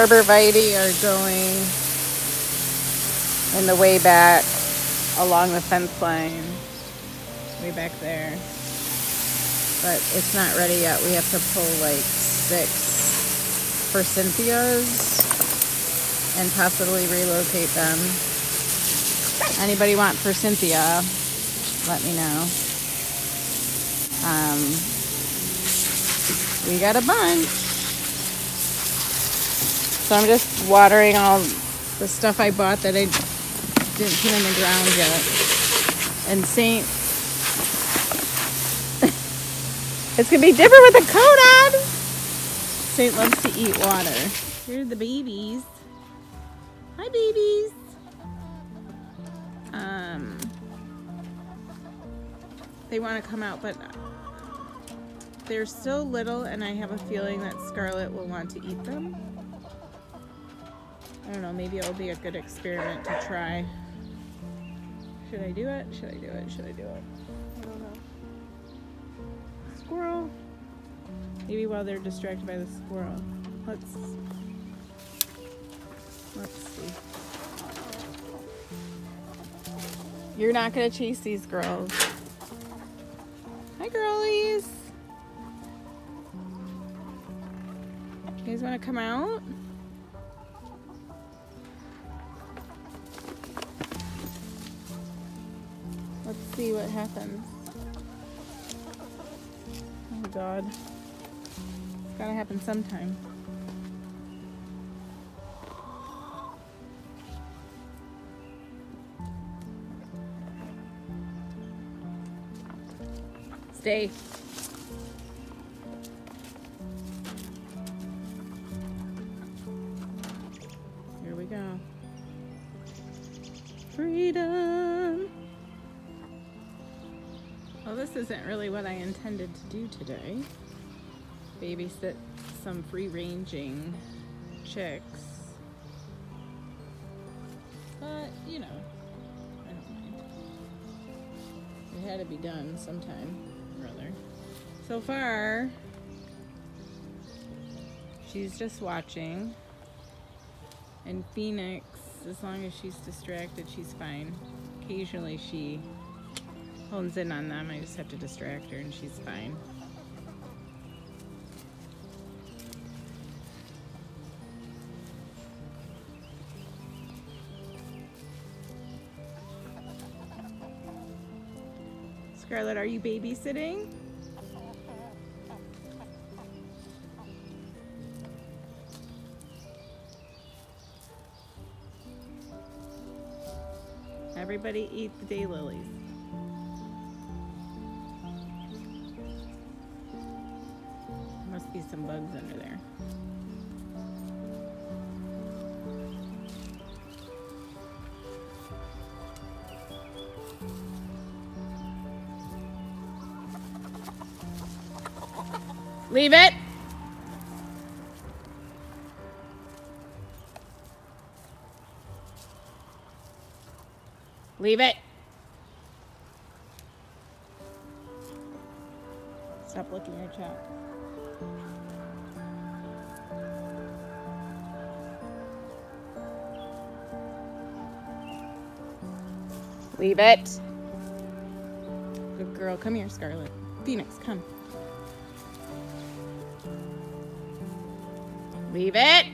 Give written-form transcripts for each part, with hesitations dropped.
arborvitae are going in the way back along the fence line, way back there. But it's not ready yet. We have to pull like 6 for Cynthia's and possibly relocate them. Anybody want for Cynthia, let me know. We got a bunch. So I'm just watering all the stuff I bought that I didn't put in the ground yet. And Saint, it's gonna be different with the coat on. Saint loves to eat water. Here are the babies. Hi, babies. They want to come out, but they're still little, and I have a feeling that Scarlett will want to eat them. I don't know, maybe it'll be a good experiment to try. Should I do it? Should I do it? Should I do it? I don't know. Squirrel. Maybe while they're distracted by the squirrel. Let's see. You're not gonna chase these girls. Hi, girlies. You guys wanna come out? Let's see what happens. Oh God. It's gotta happen sometime. Stay. Here we go. Freedom. Well, this isn't really what I intended to do today. Babysit some free-ranging chicks. But, you know, I don't mind. It had to be done sometime or other. So far, she's just watching. And Phoenix, as long as she's distracted, she's fine. Occasionally she hones in on them. I just have to distract her and she's fine. Scarlett, are you babysitting? Everybody eat the daylilies. Must be some bugs under there. Leave it. Leave it. Stop licking your chat. Leave it. Good girl. Come here, Scarlett. Phoenix, come. Leave it.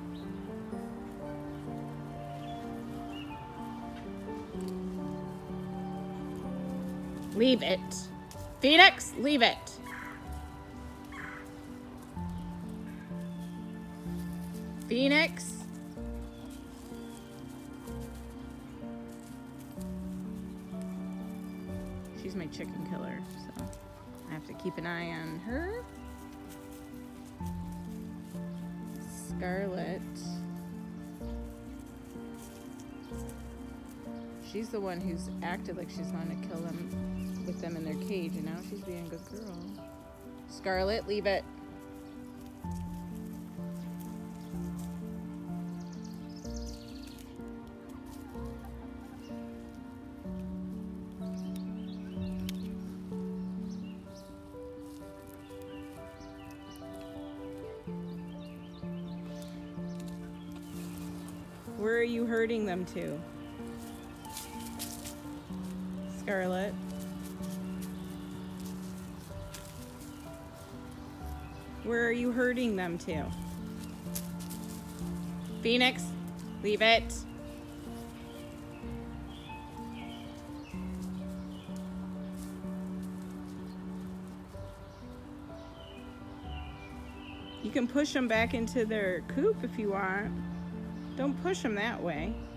Leave it. Phoenix, leave it. Phoenix. She's my chicken killer, so I have to keep an eye on her. Scarlett. She's the one who's acted like she's wanting to kill them with them in their cage, and now she's being a good girl. Scarlett, leave it. Where are you herding them to? Scarlet. Where are you herding them to? Phoenix, leave it. You can push them back into their coop if you want. Don't push them that way.